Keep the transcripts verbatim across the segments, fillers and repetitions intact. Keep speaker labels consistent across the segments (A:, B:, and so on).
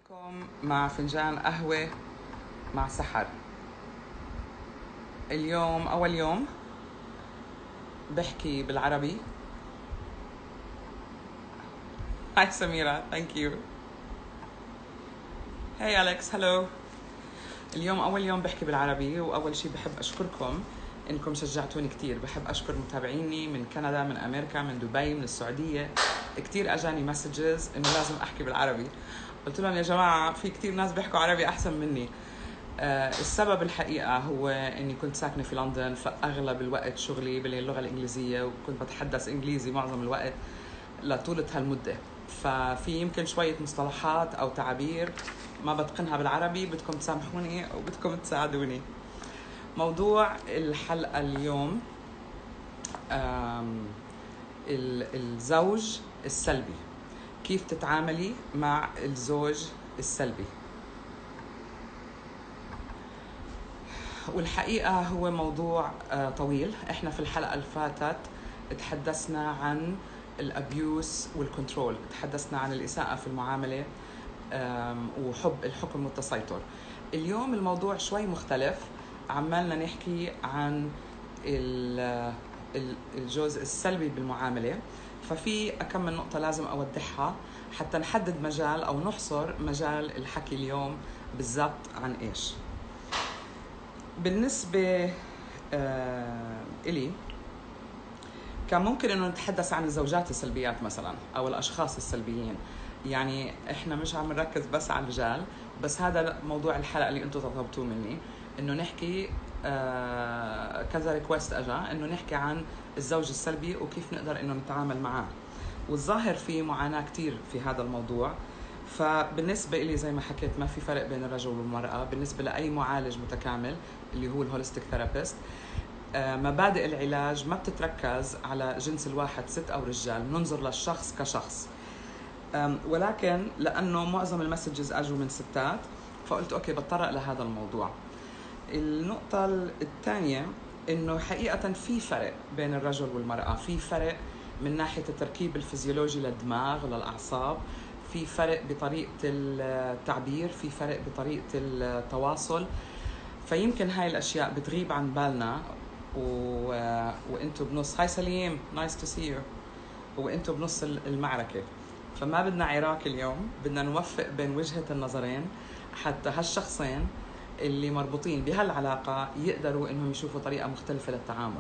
A: بكم مع فنجان قهوة مع سحر. اليوم أول يوم بحكي بالعربي. هاي سميرة، thank you. Hey Alex, hello. اليوم أول يوم بحكي بالعربي، وأول شي بحب أشكركم إنكم شجعتوني كتير. بحب أشكر متابعيني من كندا، من أمريكا، من دبي، من السعودية. كتير أجاني مسجز إنه لازم أحكي بالعربي. قلت لهم يا جماعة في كتير ناس بيحكوا عربي أحسن مني. آه السبب الحقيقة هو إني كنت ساكنة في لندن، فأغلب الوقت شغلي باللغة الإنجليزية، وكنت بتحدث إنجليزي معظم الوقت لطولة هالمدة. ففي يمكن شوية مصطلحات أو تعابير ما بتقنها بالعربي، بدكم تسامحوني وبدكم تساعدوني. موضوع الحلقة اليوم الزوج السلبي، كيف تتعاملي مع الزوج السلبي. والحقيقة هو موضوع طويل. احنا في الحلقة اللي فاتت تحدثنا عن الابيوس والكنترول، تحدثنا عن الإساءة في المعاملة وحب الحكم والتسيطر. اليوم الموضوع شوي مختلف، عمالنا نحكي عن الجزء السلبي بالمعاملة. ففي أكم من نقطة لازم أوضحها حتى نحدد مجال أو نحصر مجال الحكي اليوم بالضبط عن إيش. بالنسبة آه إلي كان ممكن إنه نتحدث عن الزوجات السلبيات مثلا أو الأشخاص السلبيين. يعني إحنا مش عم نركز بس على الرجال، بس هذا موضوع الحلقة اللي أنتم طلبتوه مني، إنه نحكي آه كذا ريكوست أجا إنه نحكي عن الزوج السلبي وكيف نقدر إنه نتعامل معاه. والظاهر في معاناة كتير في هذا الموضوع. فبالنسبة إلي زي ما حكيت ما في فرق بين الرجل والمرأة بالنسبة لأي معالج متكامل اللي هو الهوليستيك ثيرابيست. مبادئ العلاج ما بتتركز على جنس الواحد ست أو رجال، ننظر للشخص كشخص. ولكن لأنه معظم المسجز أجوا من ستات فقلت أوكي بتطرق لهذا الموضوع. النقطة الثانية إنه حقيقة في فرق بين الرجل والمرأة، في فرق من ناحية التركيب الفيزيولوجي للدماغ وللأعصاب، في فرق بطريقة التعبير، في فرق بطريقة التواصل. فيمكن هاي الأشياء بتغيب عن بالنا و... وإنتوا بنص. هاي سليم، نايس تو سي يو. وإنتوا بنص المعركة، فما بدنا عراك اليوم، بدنا نوفق بين وجهة النظرين حتى هالشخصين اللي مربوطين بهالعلاقة يقدروا إنهم يشوفوا طريقة مختلفة للتعامل.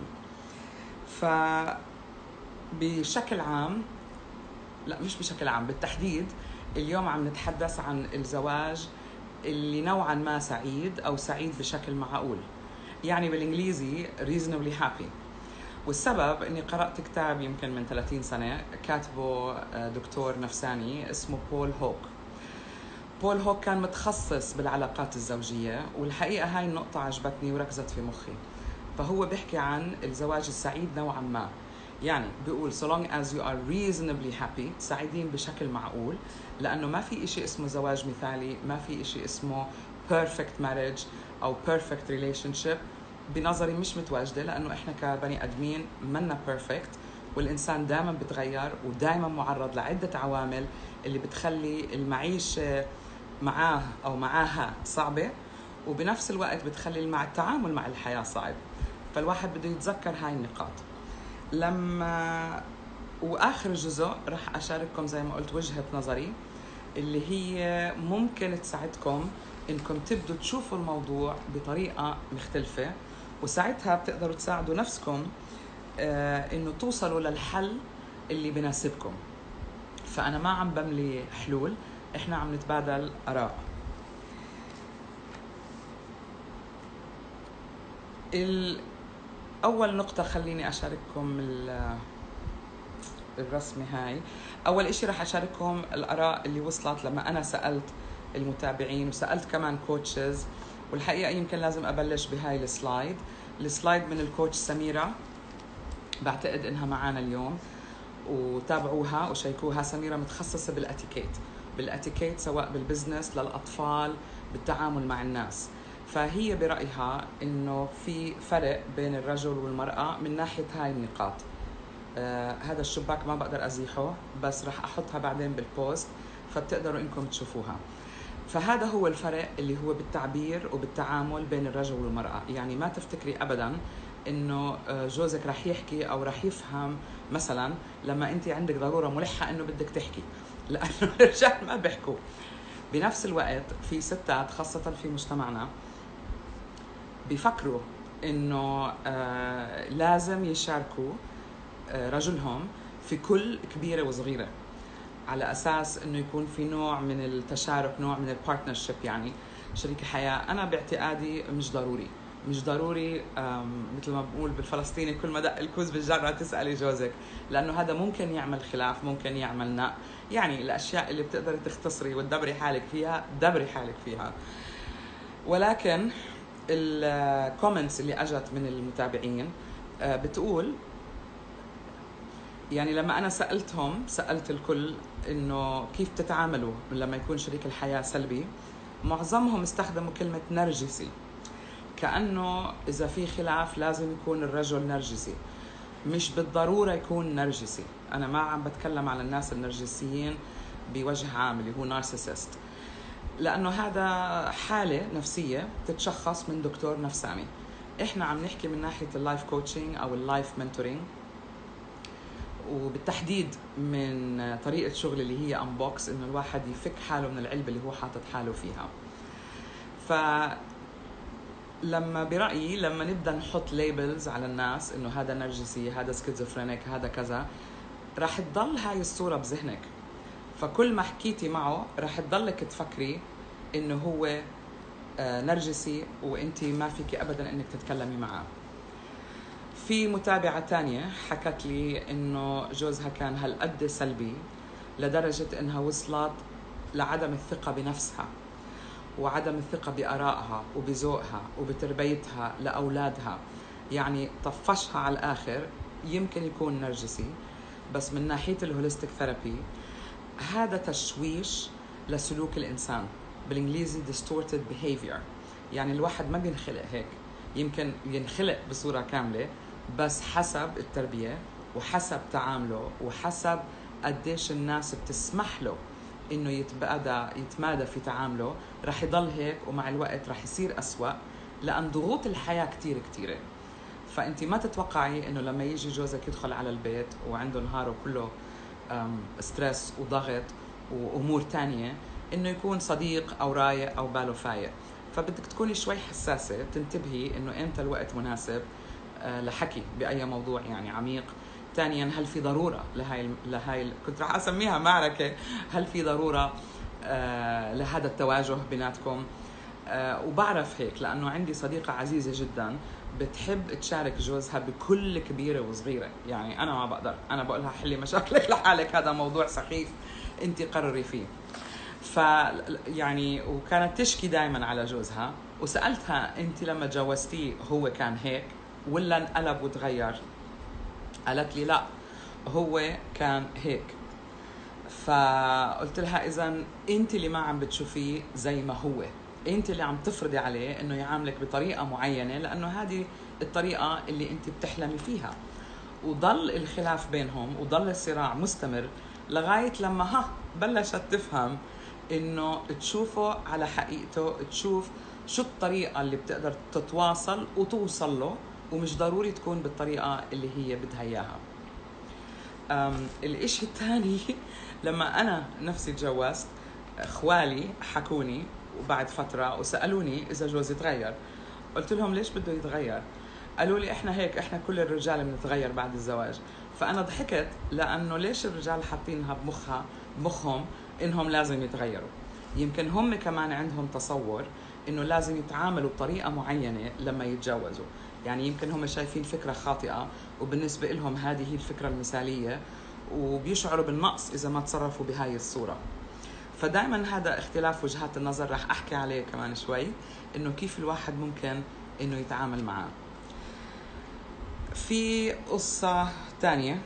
A: فبشكل عام، لا مش بشكل عام، بالتحديد اليوم عم نتحدث عن الزواج اللي نوعا ما سعيد أو سعيد بشكل معقول، يعني بالإنجليزي reasonably happy. والسبب إني قرأت كتاب يمكن من ثلاثين سنة كاتبه دكتور نفساني اسمه بول هوك. بول هوك كان متخصص بالعلاقات الزوجية، والحقيقة هاي النقطة عجبتني وركزت في مخي. فهو بيحكي عن الزواج السعيد نوعا ما، يعني بيقول so long as you are reasonably happy، سعيدين بشكل معقول، لأنه ما في إشي اسمه زواج مثالي، ما في إشي اسمه perfect marriage أو perfect relationship. بنظري مش متواجدة، لأنه إحنا كبني أدمين منا perfect، والإنسان دائما بتغير ودائما معرض لعدة عوامل اللي بتخلي المعيشة معاه أو معاها صعبة، وبنفس الوقت بتخلي مع التعامل مع الحياة صعب. فالواحد بده يتذكر هاي النقاط. لما وآخر جزء رح أشارككم زي ما قلت وجهة نظري اللي هي ممكن تساعدكم إنكم تبدوا تشوفوا الموضوع بطريقة مختلفة، وساعتها بتقدروا تساعدوا نفسكم آه إنه توصلوا للحل اللي بناسبكم. فأنا ما عم بملي حلول، إحنا عم نتبادل آراء. أول نقطة خليني أشارككم الرسمة هاي. أول إشي رح أشارككم الآراء اللي وصلت لما أنا سألت المتابعين وسألت كمان كوتشز. والحقيقة يمكن لازم أبلش بهاي السلايد. السلايد من الكوتش سميرة، بعتقد إنها معانا اليوم، وتابعوها وشيكوها. سميرة متخصصة بالأتيكيت بالأتيكيت سواء بالبزنس للأطفال بالتعامل مع الناس. فهي برأيها إنه في فرق بين الرجل والمرأة من ناحية هاي النقاط. آه هذا الشباك ما بقدر أزيحه، بس رح أحطها بعدين بالبوست فبتقدروا إنكم تشوفوها. فهذا هو الفرق اللي هو بالتعبير وبالتعامل بين الرجل والمرأة. يعني ما تفتكري أبداً إنه جوزك رح يحكي أو رح يفهم مثلاً لما أنت عندك ضرورة ملحة إنه بدك تحكي، لأنه الرجال ما بيحكوا. بنفس الوقت في ستات خاصة في مجتمعنا بيفكروا إنه آه لازم يشاركوا آه رجلهم في كل كبيرة وصغيرة، على أساس إنه يكون في نوع من التشارك، نوع من البارتنرشيب، يعني شريك حياة. أنا باعتقادي مش ضروري، مش ضروري مثل ما بقول بالفلسطيني كل ما دق الكوز بالجرة تسألي جوزك، لأنه هذا ممكن يعمل خلاف، ممكن يعمل نق. يعني الأشياء اللي بتقدري تختصري وتدبري حالك فيها دبري حالك فيها. ولكن الكومنتس اللي أجت من المتابعين بتقول، يعني لما أنا سألتهم سألت الكل إنه كيف تتعاملوا لما يكون شريك الحياة سلبي، معظمهم استخدموا كلمة نرجسي، كأنه إذا في خلاف لازم يكون الرجل نرجسي. مش بالضرورة يكون نرجسي، أنا ما عم بتكلم على الناس النرجسيين بوجه عام اللي هو نارسيسست، لأنه هذا حالة نفسية تتشخص من دكتور نفساني. إحنا عم نحكي من ناحية اللايف كوتشنج أو اللايف منتورينج، وبالتحديد من طريقة شغل اللي هي أنبوكس، إنه الواحد يفك حاله من العلبة اللي هو حاطط حاله فيها. فلما برأيي لما نبدأ نحط ليبلز على الناس إنه هذا نرجسي، هذا سكيزوفرينيك، هذا كذا، راح تضل هاي الصورة بذهنك. فكل ما حكيتي معه راح تضلك تفكري إنه هو نرجسي، وإنتي ما فيك أبداً إنك تتكلمي معه. في متابعة تانية حكت لي إنه جوزها كان هالقد سلبي لدرجة إنها وصلت لعدم الثقة بنفسها، وعدم الثقة بآرائها وبذوقها وبتربيتها لأولادها. يعني طفشها على الآخر. يمكن يكون نرجسي، بس من ناحية الهوليستيك ثيرابي هذا تشويش لسلوك الإنسان، بالإنجليزي distorted behavior. يعني الواحد ما بينخلق هيك، يمكن ينخلق بصورة كاملة، بس حسب التربية وحسب تعامله وحسب قديش الناس بتسمح له إنه يتبادى يتمادى في تعامله، رح يضل هيك، ومع الوقت رح يصير أسوأ، لأن ضغوط الحياة كتير كتيرة. فأنت ما تتوقعي إنه لما يجي جوزك يدخل على البيت وعنده نهاره كله ستريس وضغط وأمور تانية، إنه يكون صديق أو رايق أو باله فايق. فبدك تكوني شوي حساسة، تنتبهي إنه إمتى الوقت مناسب لحكي بأي موضوع يعني عميق. ثانياً، هل في ضرورة لهاي لهاي كنت رح أسميها معركة، هل في ضرورة آه لهذا التواجه بيناتكم؟ آه وبعرف هيك لأنه عندي صديقة عزيزة جداً بتحب تشارك جوزها بكل كبيرة وصغيرة. يعني أنا ما بقدر، أنا بقولها حلي مشاكلك لحالك، هذا موضوع سخيف أنت قرري فيه. ف يعني وكانت تشكي دائما على جوزها، وسألتها أنت لما تجوزتيه هو كان هيك ولا انقلب وتغير؟ قالت لي لا، هو كان هيك. فقلت لها إذا أنت اللي ما عم بتشوفيه زي ما هو، أنت اللي عم تفرضي عليه إنه يعاملك بطريقة معينة، لأنه هذه الطريقة اللي أنت بتحلمي فيها. وضل الخلاف بينهم وضل الصراع مستمر لغاية لما ها بلشت تفهم إنه تشوفه على حقيقته، تشوف شو الطريقة اللي بتقدر تتواصل وتوصل له، ومش ضروري تكون بالطريقة اللي هي بدها إياها. الإشي الثاني لما أنا نفسي تجوزت، إخوالي حكوني وبعد فترة وسألوني إذا جوزي تغير. قلت لهم ليش بده يتغير؟ قالوا لي إحنا هيك، إحنا كل الرجال بنتغير بعد الزواج. فأنا ضحكت، لأنه ليش الرجال حاطينها بمخها بمخهم إنهم لازم يتغيروا؟ يمكن هم كمان عندهم تصور إنه لازم يتعاملوا بطريقة معينة لما يتجوزوا. يعني يمكن هم شايفين فكرة خاطئة، وبالنسبة لهم هذه هي الفكرة المثالية، وبيشعروا بالنقص إذا ما تصرفوا بهاي الصورة. فدائما هذا اختلاف وجهات النظر رح أحكي عليه كمان شوي، إنه كيف الواحد ممكن إنه يتعامل معه. في قصة تانية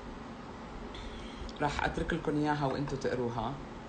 A: رح أترك لكم إياها وإنتوا تقروها،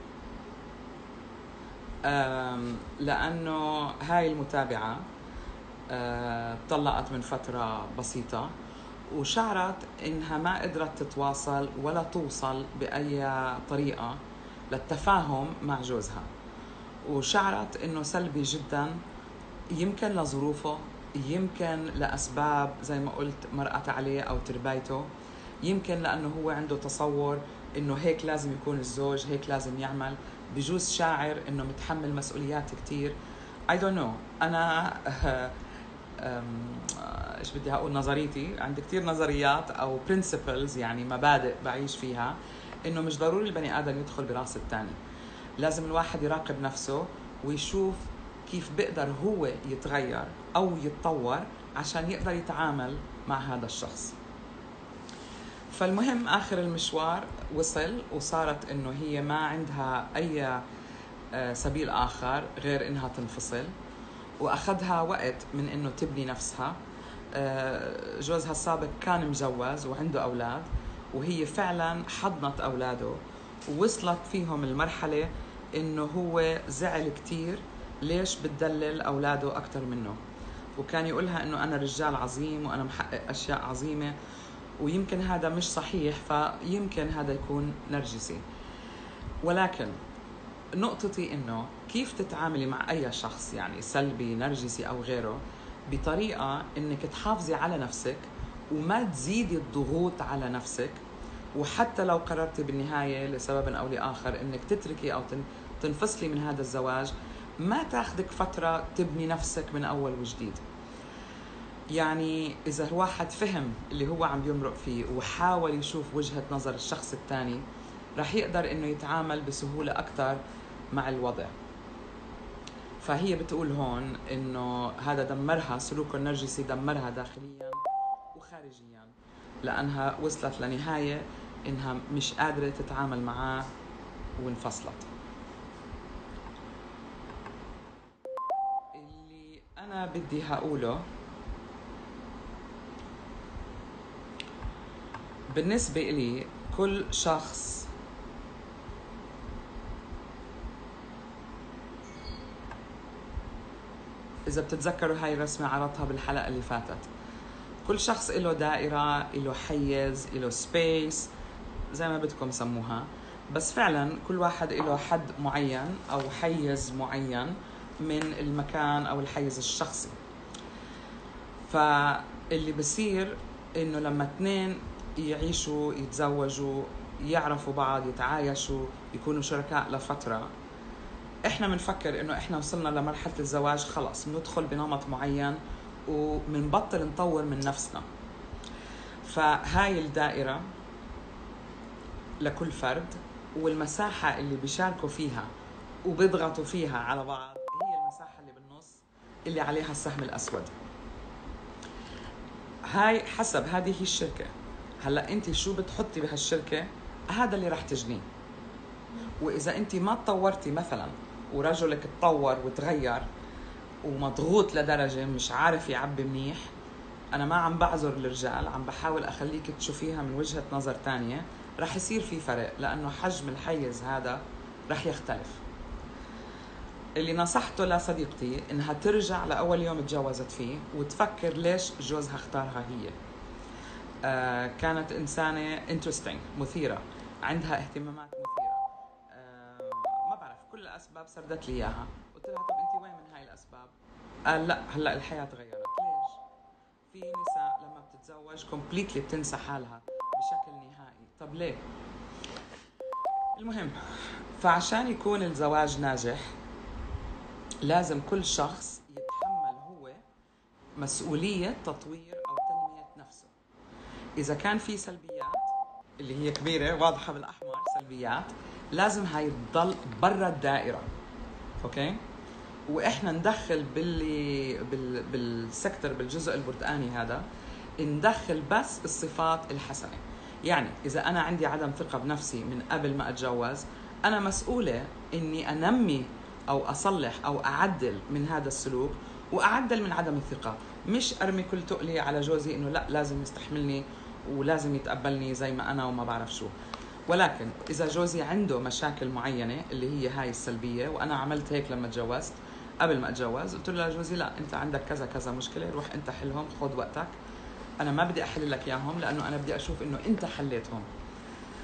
A: لأنه هاي المتابعة طلقت من فترة بسيطة، وشعرت إنها ما قدرت تتواصل ولا توصل بأي طريقة للتفاهم مع جوزها. وشعرت انه سلبي جدا، يمكن لظروفه، يمكن لاسباب زي ما قلت مرقت عليه او تربايته، يمكن لانه هو عنده تصور انه هيك لازم يكون الزوج، هيك لازم يعمل، بجوز شاعر انه متحمل مسؤوليات كتير. I don't know. انا ايش بدي اقول، نظريتي عندي كتير نظريات او principles، يعني مبادئ بعيش فيها، انه مش ضروري البني ادم يدخل براس الثاني. لازم الواحد يراقب نفسه ويشوف كيف بيقدر هو يتغير او يتطور عشان يقدر يتعامل مع هذا الشخص. فالمهم آخر المشوار وصل، وصارت إنه هي ما عندها أي سبيل آخر غير إنها تنفصل، وأخذها وقت من إنه تبني نفسها. جوزها السابق كان مجوز وعنده أولاد، وهي فعلا حضنت أولاده، ووصلت فيهم المرحلة إنه هو زعل كتير ليش بتدلل أولاده أكتر منه، وكان يقولها إنه أنا رجال عظيم وأنا محقق أشياء عظيمة، ويمكن هذا مش صحيح، فيمكن هذا يكون نرجسي. ولكن نقطتي إنه كيف تتعاملي مع أي شخص، يعني سلبي نرجسي أو غيره، بطريقة إنك تحافظي على نفسك وما تزيدي الضغوط على نفسك. وحتى لو قررتي بالنهاية لسبب أو لآخر إنك تتركي أو تنفصلي من هذا الزواج، ما تاخدك فترة تبني نفسك من أول وجديد. يعني إذا الواحد فهم اللي هو عم بيمرق فيه وحاول يشوف وجهة نظر الشخص الثاني، رح يقدر إنه يتعامل بسهولة أكتر مع الوضع. فهي بتقول هون إنه هذا دمرها، سلوكه النرجسي دمرها داخليا وخارجيا، لأنها وصلت لنهاية إنها مش قادرة تتعامل معاه وانفصلت. اللي أنا بدي هقوله بالنسبة إلي، كل شخص إذا بتتذكروا هاي الرسمة عرضتها بالحلقة اللي فاتت، كل شخص له دائرة، له حيز، له سبيس، زي ما بدكم سموها، بس فعلا كل واحد له حد معين أو حيز معين من المكان أو الحيز الشخصي. فاللي بصير إنه لما اثنين يعيشوا، يتزوجوا، يعرفوا بعض، يتعايشوا، يكونوا شركاء لفترة، إحنا منفكر إنه إحنا وصلنا لمرحلة الزواج خلاص ندخل بنمط معين ومنبطل نطور من نفسنا. فهاي الدائرة لكل فرد، والمساحة اللي بيشاركوا فيها وبيضغطوا فيها على بعض هي المساحة اللي بالنص اللي عليها السهم الأسود. هاي حسب هذه هي الشركة. هلأ أنت شو بتحطي بهالشركة هذا اللي رح تجنيه. وإذا أنت ما تطورتي مثلا ورجلك تطور وتغير ومضغوط لدرجة مش عارف يعبي منيح، أنا ما عم بعذر الرجال، عم بحاول أخليك تشوفيها من وجهة نظر تانية، رح يصير في فرق، لأنه حجم الحيز هذا رح يختلف. اللي نصحته لصديقتي إنها ترجع لأول يوم تجوزت فيه وتفكر ليش جوزها اختارها هي. آه كانت إنسانة interesting، مثيرة، عندها اهتمامات مثيرة، آه ما بعرف كل الأسباب سردت لي إياها. قلت لها طب أنت وين من هاي الأسباب؟ قال لا هلأ الحياة تغيرت. ليش؟ في نساء لما بتتزوج كومبليتلي بتنسى حالها بشكل نهائي. طب ليه؟ المهم، فعشان يكون الزواج ناجح لازم كل شخص يتحمل هو مسؤولية تطوير أو تنمية نفسه. إذا كان في سلبيات اللي هي كبيرة واضحة بالأحمر سلبيات، لازم هاي تضل برا الدائرة، أوكي؟ وإحنا ندخل باللي بال بالسكتر بالجزء البرتقاني هذا، ندخل بس الصفات الحسنة. يعني إذا أنا عندي عدم ثقة بنفسي من قبل ما أتجوز، أنا مسؤولة إني أنمي أو أصلح أو أعدل من هذا السلوك وأعدل من عدم الثقة، مش أرمي كل تقلي على جوزي إنه لا لازم يستحملني ولازم يتقبلني زي ما أنا وما بعرف شو. ولكن إذا جوزي عنده مشاكل معينة اللي هي هاي السلبية، وأنا عملت هيك لما تجوزت، قبل ما أتجوز قلت له لجوزي لا أنت عندك كذا كذا مشكلة، روح أنت حلهم، خذ وقتك، أنا ما بدي أحل لك إياهم لأنه أنا بدي أشوف إنه أنت حليتهم.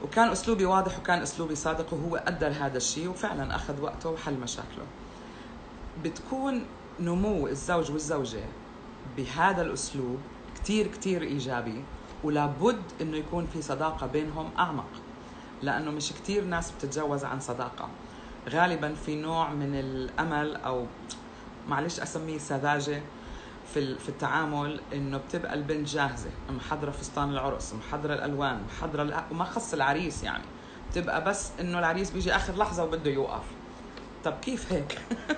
A: وكان أسلوبي واضح وكان أسلوبي صادق، وهو قدر هذا الشيء وفعلا أخذ وقته وحل مشاكله. بتكون نمو الزوج والزوجة بهذا الأسلوب كتير كتير إيجابي، ولابد إنه يكون في صداقة بينهم أعمق، لأنه مش كتير ناس بتتجوز عن صداقة. غالبا في نوع من الأمل أو معلش أسميه سذاجة في في التعامل، إنه بتبقى البنت جاهزة، محضرة فستان العرس، محضرة الألوان، محضرة، وما خص العريس يعني، بتبقى بس إنه العريس بيجي آخر لحظة وبده يوقف. طب كيف هيك؟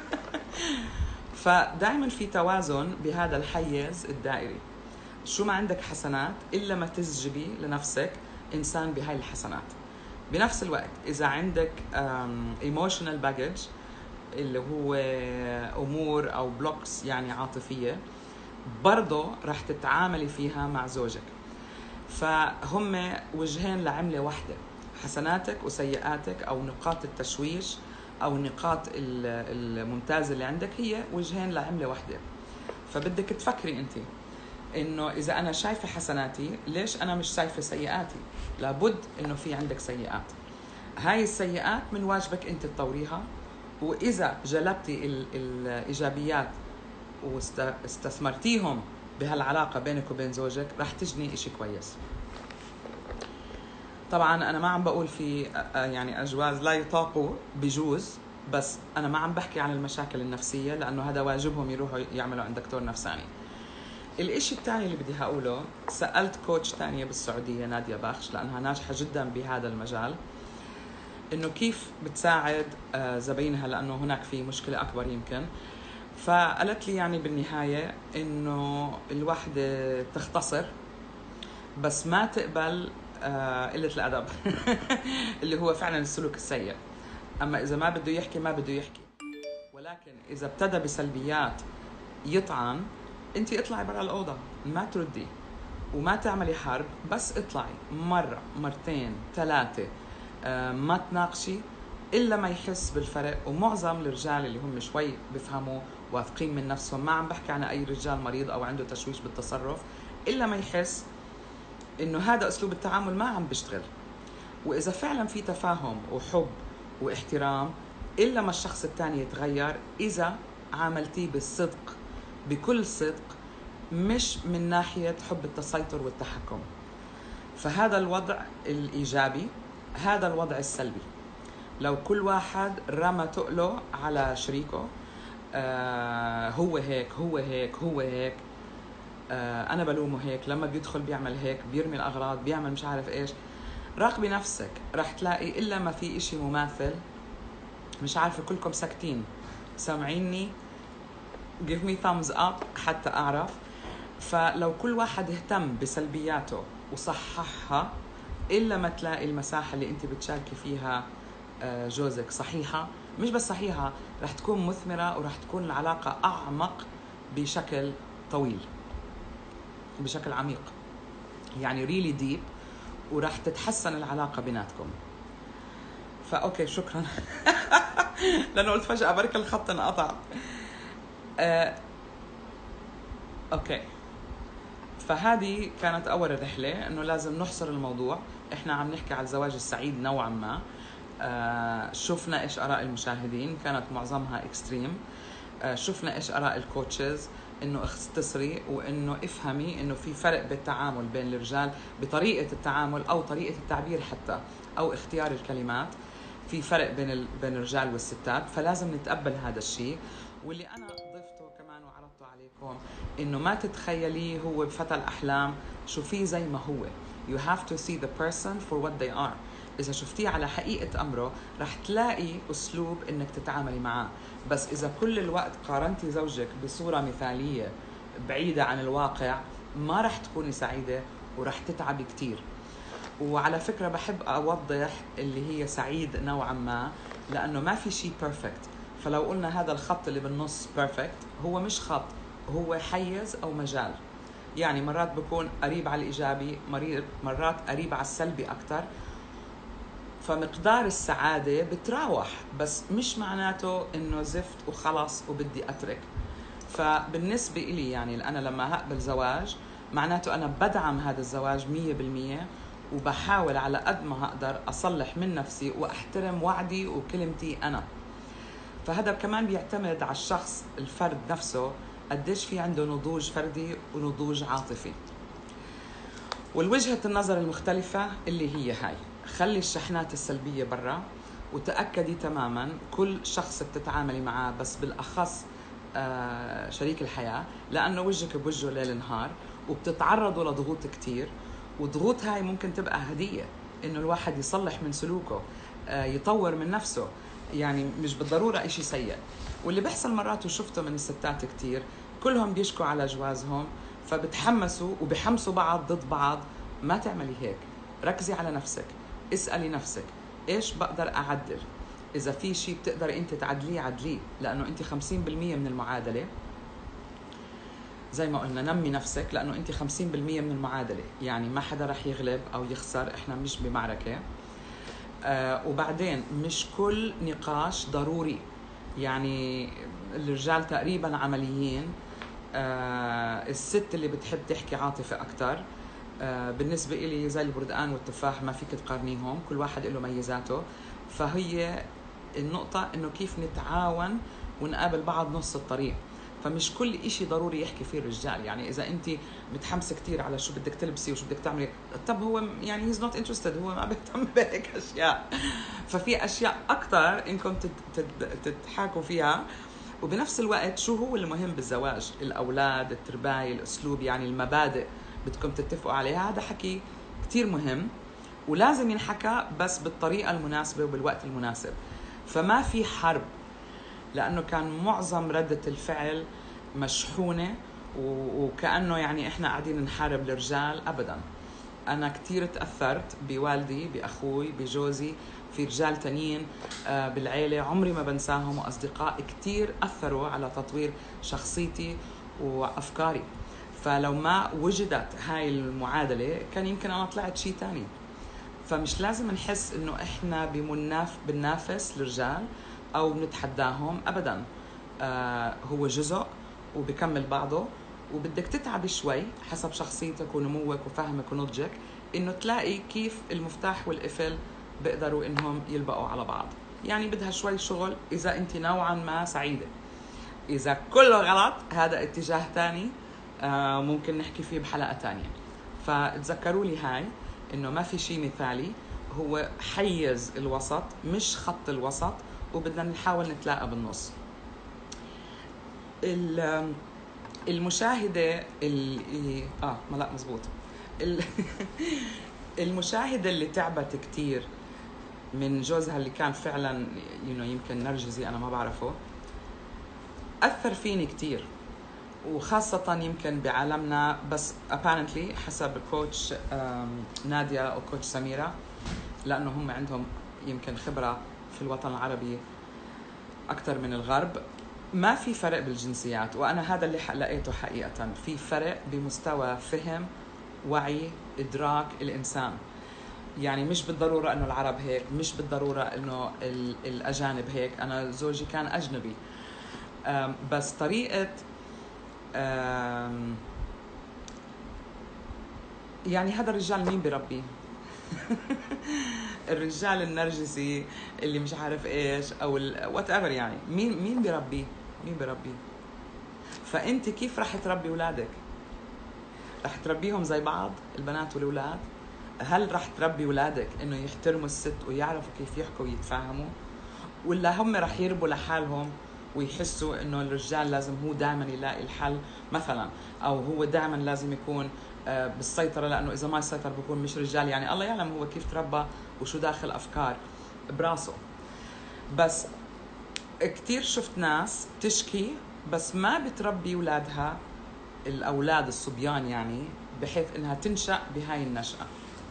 A: فدائما في توازن بهذا الحيز الدائري. شو ما عندك حسنات إلا ما تسجبي لنفسك إنسان بهاي الحسنات. بنفس الوقت إذا عندك emotional baggage اللي هو أمور أو بلوكس يعني عاطفية، برضو رح تتعاملي فيها مع زوجك. فهم وجهين لعملة واحدة، حسناتك وسيئاتك أو نقاط التشويش أو النقاط الممتازة اللي عندك هي وجهين لعملة واحدة. فبدك تفكري أنت إنه إذا أنا شايفة حسناتي ليش أنا مش شايفة سيئاتي؟ لابد إنه في عندك سيئات، هاي السيئات من واجبك أنت تطوريها، وإذا جلبتي الإيجابيات واستثمرتيهم بهالعلاقة بينك وبين زوجك رح تجني إشي كويس. طبعا أنا ما عم بقول في يعني أجواز لا يطاقوا بجوز، بس أنا ما عم بحكي عن المشاكل النفسية لأنه هذا واجبهم يروحوا يعملوا عند دكتور نفساني. الإشي الثاني اللي بدي هقوله، سألت كوتش تانية بالسعودية نادية بخش لأنها ناجحة جدا بهذا المجال، إنه كيف بتساعد زباينها لأنه هناك في مشكلة أكبر يمكن. فقالت لي يعني بالنهاية إنه الواحدة تختصر بس ما تقبل قلة الأدب اللي هو فعلا السلوك السيء. أما إذا ما بده يحكي ما بده يحكي، ولكن إذا ابتدى بسلبيات يطعن، أنت اطلعي برا الأوضة، ما تردي وما تعملي حرب، بس اطلعي مرة مرتين ثلاثة، ما تناقشي إلا ما يحس بالفرق. ومعظم الرجال اللي هم شوي بفهموا واثقين من نفسهم، ما عم بحكي عن أي رجال مريض أو عنده تشويش بالتصرف، إلا ما يحس إنه هذا أسلوب التعامل ما عم بيشتغل. وإذا فعلا في تفاهم وحب واحترام، إلا ما الشخص الثاني يتغير إذا عاملتيه بالصدق، بكل صدق، مش من ناحية حب التسيطر والتحكم. فهذا الوضع الإيجابي، هذا الوضع السلبي. لو كل واحد رمى تقله على شريكه، آه هو هيك هو هيك هو هيك، آه أنا بلومه هيك، لما بيدخل بيعمل هيك، بيرمي الأغراض، بيعمل مش عارف إيش. راقبي نفسك، رح تلاقي إلا ما في إشي مماثل. مش عارفة كلكم ساكتين سامعيني؟ give me thumbs up حتى أعرف. فلو كل واحد اهتم بسلبياته وصححها، إلا ما تلاقي المساحة اللي أنت بتشاركي فيها جوزك صحيحة. مش بس صحيحة، رح تكون مثمرة ورح تكون العلاقة أعمق بشكل طويل، بشكل عميق، يعني really deep، ورح تتحسن العلاقة بيناتكم. فأوكي شكرا لأنه قلت فجأة بركة الخط انقطع. أه... أوكي، فهذه كانت أول رحلة، إنه لازم نحصر الموضوع. إحنا عم نحكي على الزواج السعيد نوعا ما. آه شفنا إيش آراء المشاهدين، كانت معظمها إكستريم. آه شفنا إيش آراء الكوتشز، إنه اختصري وإنه افهمي إنه في فرق بالتعامل بين الرجال بطريقة التعامل أو طريقة التعبير حتى، أو اختيار الكلمات. في فرق بين ال... بين الرجال والستات، فلازم نتقبل هذا الشيء. واللي أنا ضفته كمان وعرضته عليكم، إنه ما تتخيلي هو بفتى الأحلام، شوفيه زي ما هو. You have to see the person for what they are. إذا شفتيه على حقيقة أمره رح تلاقي أسلوب إنك تتعاملي معاه. بس إذا كل الوقت قارنتي زوجك بصورة مثالية بعيدة عن الواقع، ما رح تكوني سعيدة ورح تتعبي كتير. وعلى فكرة بحب أوضح اللي هي سعيد نوعا ما، لأنه ما في شيء perfect. فلو قلنا هذا الخط اللي بالنص perfect، هو مش خط، هو حيز أو مجال. يعني مرات بكون قريب على الإيجابي، مرات قريب على السلبي أكتر. فمقدار السعادة بتراوح، بس مش معناته إنه زفت وخلص وبدي أترك. فبالنسبة إلي يعني أنا لما هقبل زواج، معناته أنا بدعم هذا الزواج مية بالمية، وبحاول على قد ما هقدر أصلح من نفسي وأحترم وعدي وكلمتي أنا. فهذا كمان بيعتمد على الشخص الفرد نفسه قديش في عنده نضوج فردي ونضوج عاطفي. والوجهة النظر المختلفة اللي هي هاي، خلي الشحنات السلبية برا، وتأكدي تماما كل شخص بتتعاملي معاه، بس بالأخص آه شريك الحياة، لأنه وجهك بوجهه ليل نهار وبتتعرضوا لضغوط كتير، وضغوط هاي ممكن تبقى هدية إنه الواحد يصلح من سلوكه، آه يطور من نفسه، يعني مش بالضرورة إشي سيء. واللي بيحصل مرات وشفته من الستات كتير، كلهم بيشكوا على جوازهم فبتحمسوا وبحمسوا بعض ضد بعض. ما تعملي هيك، ركزي على نفسك، اسألي نفسك إيش بقدر أعدل. إذا في شيء بتقدر أنت تعدليه عدليه، لأنه أنت خمسين بالمية من المعادلة. زي ما قلنا نمي نفسك، لأنه أنت خمسين بالمية من المعادلة، يعني ما حدا رح يغلب أو يخسر، إحنا مش بمعركة. آه وبعدين مش كل نقاش ضروري، يعني الرجال تقريبا عمليين، آه الست اللي بتحب تحكي عاطفة أكتر. آه بالنسبة إلي زي البردقان والتفاح، ما فيك تقارنيهم، كل واحد له ميزاته. فهي النقطة إنه كيف نتعاون ونقابل بعض نص الطريق. فمش كل إشي ضروري يحكي فيه الرجال، يعني إذا أنت متحمسة كتير على شو بدك تلبسي وشو بدك تعملي، طب هو يعني he's not interested، هو ما بيهتم بهيك أشياء. ففي أشياء أكتر إنكم تتحاكوا فيها. وبنفس الوقت شو هو المهم بالزواج؟ الأولاد، الترباية، الأسلوب، يعني المبادئ بدكم تتفقوا عليها. هذا حكي كتير مهم ولازم ينحكى، بس بالطريقة المناسبة وبالوقت المناسب. فما في حرب، لأنه كان معظم ردة الفعل مشحونة وكأنه يعني إحنا قاعدين نحارب الرجال. أبداً. أنا كتير تأثرت بوالدي، بأخوي، بجوزي، في رجال تانيين بالعيلة عمري ما بنساهم، وأصدقاء كتير أثروا على تطوير شخصيتي وأفكاري. فلو ما وجدت هاي المعادلة كان يمكن أنا طلعت شيء تاني. فمش لازم نحس إنه إحنا بمناف بننافس الرجال أو بنتحداهم، أبداً. آه هو جزء وبكمل بعضه، وبدك تتعب شوي حسب شخصيتك ونموك وفهمك ونضجك، إنه تلاقي كيف المفتاح والقفل بيقدروا إنهم يلبقوا على بعض. يعني بدها شوي شغل إذا أنت نوعاً ما سعيدة. إذا كله غلط، هذا اتجاه تاني، آه ممكن نحكي فيه بحلقة تانية. فتذكروا لي هاي، إنه ما في شيء مثالي، هو حيز الوسط مش خط الوسط، وبدنا نحاول نتلاقى بالنص. المشاهدة اللي آه ما لا مزبوط المشاهدة اللي تعبت كتير من جوزها اللي كان فعلا you know يمكن نرجسي، أنا ما بعرفه، أثر فيني كتير، وخاصة يمكن بعالمنا. بس apparently حسب كوتش نادية أو كوتش سميرة، لأنه هم عندهم يمكن خبرة في الوطن العربي أكتر من الغرب، ما في فرق بالجنسيات. وأنا هذا اللي لقيته حقيقة، في فرق بمستوى فهم، وعي، إدراك الإنسان. يعني مش بالضرورة أنه العرب هيك، مش بالضرورة أنه الأجانب هيك. أنا زوجي كان أجنبي، بس طريقة يعني هذا الرجال مين بربي؟ الرجال النرجسي اللي مش عارف ايش او وات ايفر، يعني مين مين بربي؟ مين بربي؟ فانت كيف رح تربي اولادك؟ رح تربيهم زي بعض البنات والاولاد؟ هل رح تربي اولادك انه يحترموا الست ويعرفوا كيف يحكوا ويتفاهموا، ولا هم رح يربوا لحالهم ويحسوا انه الرجال لازم هو دائما يلاقي الحل مثلا، او هو دائما لازم يكون بالسيطرة، لأنه إذا ما يسيطر بيكون مش رجال؟ يعني الله يعلم هو كيف تربى وشو داخل أفكار براسه. بس كتير شفت ناس تشكي بس ما بتربي أولادها، الأولاد الصبيان يعني، بحيث إنها تنشأ بهاي النشأة.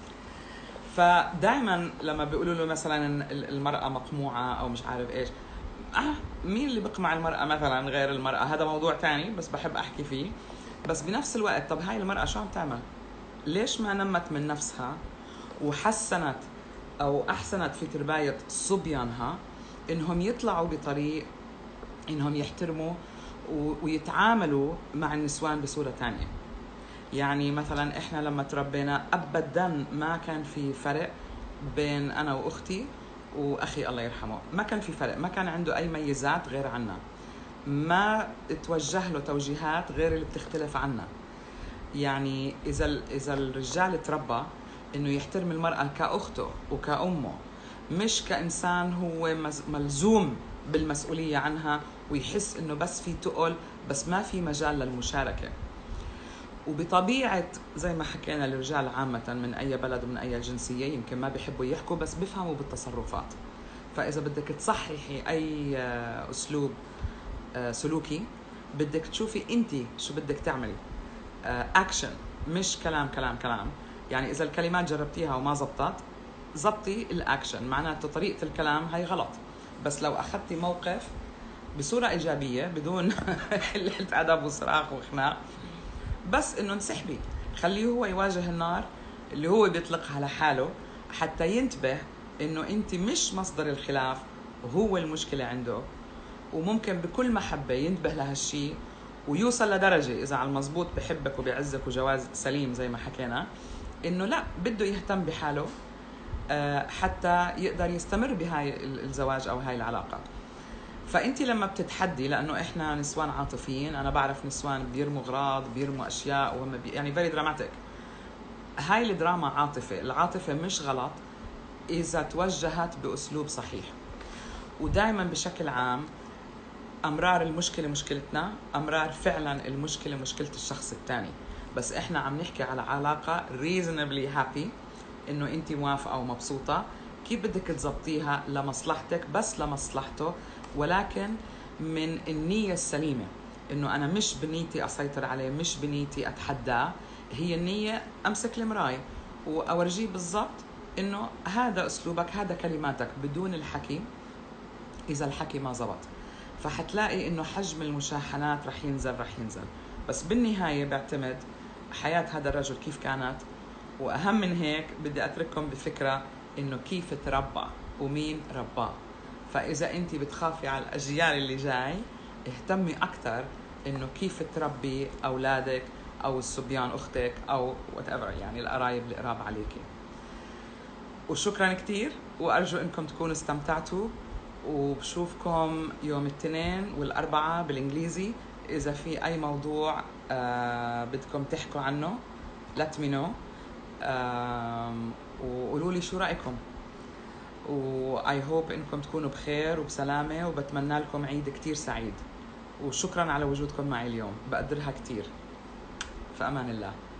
A: فدائما لما بيقولوا له مثلا المرأة مقموعة أو مش عارف إيش، آه مين اللي بقمع المرأة مثلا غير المرأة؟ هذا موضوع تاني بس بحب أحكي فيه. بس بنفس الوقت طب هاي المرأة شو عم تعمل؟ ليش ما نمت من نفسها وحسنت أو أحسنت في ترباية صبيانها إنهم يطلعوا بطريق إنهم يحترموا ويتعاملوا مع النسوان بصورة تانية؟ يعني مثلا احنا لما تربينا ابدا ما كان في فرق بين انا واختي واخي الله يرحمه، ما كان في فرق، ما كان عنده اي ميزات غير عنا، ما توجه له توجيهات غير اللي بتختلف عنا. يعني اذا اذا الرجال تربى انه يحترم المرأة كأخته وكأمه، مش كإنسان هو ملزوم بالمسؤولية عنها ويحس انه بس في تقل بس ما في مجال للمشاركة. وبطبيعة زي ما حكينا الرجال عامة من أي بلد ومن أي جنسية يمكن ما بيحبوا يحكوا بس بيفهموا بالتصرفات. فإذا بدك تصححي أي أسلوب سلوكي بدك تشوفي أنتي شو بدك تعملي، أكشن مش كلام كلام كلام. يعني إذا الكلمات جربتيها وما زبطت زبطي الأكشن، معناته طريقة الكلام هاي غلط. بس لو أخذتي موقف بصورة إيجابية بدون قلة أدب وصراخ وخناق، بس إنه انسحبي، خليه هو يواجه النار اللي هو بيطلقها لحاله حتى ينتبه إنه أنت مش مصدر الخلاف وهو المشكلة عنده. وممكن بكل محبة ينتبه لهالشي ويوصل لدرجة إذا على المزبوط بحبك وبيعزك وجواز سليم زي ما حكينا إنه لا بده يهتم بحاله حتى يقدر يستمر بهاي الزواج أو هاي العلاقة. فأنت لما بتتحدي، لأنه إحنا نسوان عاطفيين، أنا بعرف نسوان بيرموا أغراض بيرموا أشياء وهم بي يعني very dramatic. هاي الدراما عاطفة، العاطفة مش غلط إذا توجهت بأسلوب صحيح. ودائما بشكل عام أمرار المشكلة مشكلتنا، أمرار فعلا المشكلة مشكلة الشخص الثاني. بس إحنا عم نحكي على علاقة reasonably happy، إنه أنت موافقة ومبسوطة، كيف بدك تزبطيها لمصلحتك بس لمصلحته، ولكن من النية السليمة. إنه أنا مش بنيتي أسيطر عليه، مش بنيتي أتحداه، هي النية أمسك المراية وأورجيه بالضبط إنه هذا أسلوبك، هذا كلماتك، بدون الحكي. إذا الحكي ما زبط فحتلاقي إنه حجم المشاحنات رح ينزل رح ينزل. بس بالنهاية بعتمد حياة هذا الرجل كيف كانت، وأهم من هيك بدي أترككم بفكرة إنه كيف تربى ومين رباه. فإذا أنت بتخافي على الأجيال اللي جاي اهتمي أكتر إنه كيف تربي أولادك أو الصبيان أختك أو whatever، يعني القرايب القراب عليكي. وشكرا كتير، وأرجو إنكم تكونوا استمتعتوا، وبشوفكم يوم الاثنين والأربعاء بالإنجليزي. إذا في أي موضوع آه بدكم تحكوا عنه let me know، آه وقولوا لي شو رأيكم. و I hope إنكم تكونوا بخير وبسلامة، وبتمنى لكم عيد كتير سعيد. وشكرا على وجودكم معي اليوم، بقدرها كتير. في أمان الله.